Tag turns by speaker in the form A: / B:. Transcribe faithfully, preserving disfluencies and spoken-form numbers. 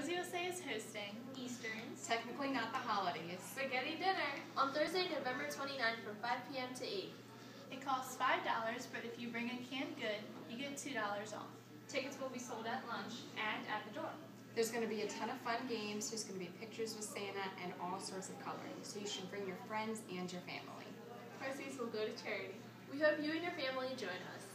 A: Rose U S A is hosting
B: Easterns,
C: technically not the holidays,
B: spaghetti dinner on Thursday, November twenty-ninth from five p m to eight.
A: It costs five dollars, but if you bring a canned good, you get two dollars off.
B: Tickets will be sold at lunch and at the door.
C: There's going to be a ton of fun games, there's going to be pictures with Santa, and all sorts of coloring, so you should bring your friends and your family.
B: Proceeds will go to charity. We hope you and your family join us.